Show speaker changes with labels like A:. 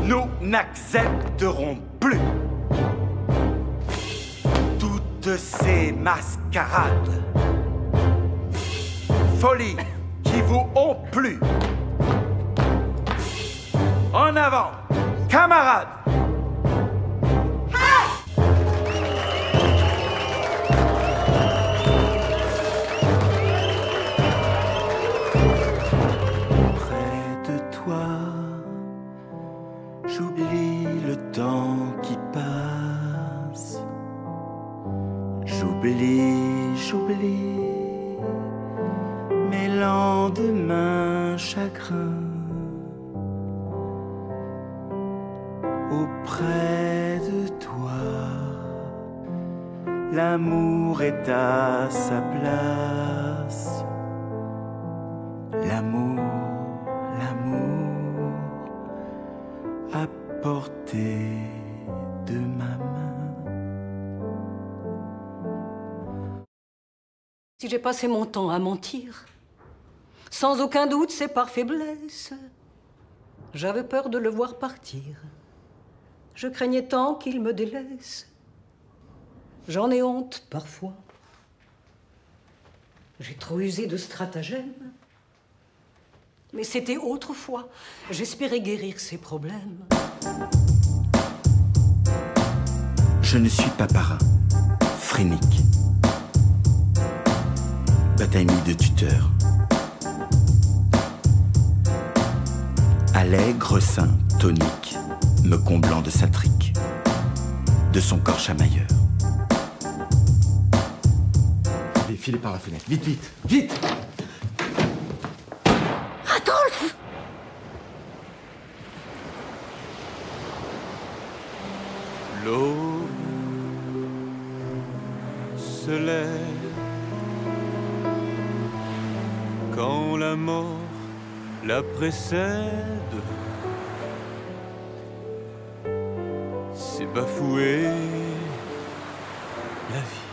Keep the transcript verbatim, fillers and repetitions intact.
A: Nous n'accepterons plus toutes ces mascarades, folies qui vous ont plu. En avant, camarades!
B: J'oublie le temps qui passe. J'oublie, j'oublie mes lendemains chagrins. Auprès de toi, l'amour est à sa place. L'amour, l'amour à portée de ma main.
C: Si j'ai passé mon temps à mentir, sans aucun doute c'est par faiblesse. J'avais peur de le voir partir. Je craignais tant qu'il me délaisse. J'en ai honte parfois. J'ai trop usé de stratagèmes. Mais c'était autrefois. J'espérais guérir ces problèmes.
B: Je ne suis pas parrain, phrénique, bataille de tuteur. Allègre sein tonique, me comblant de sa trique, de son corps chamailleur.
D: Allez, filez par la fenêtre, vite, vite, vite!
C: Adolphe!
A: L'eau se lève quand la mort la précède. C'est bafouer la vie.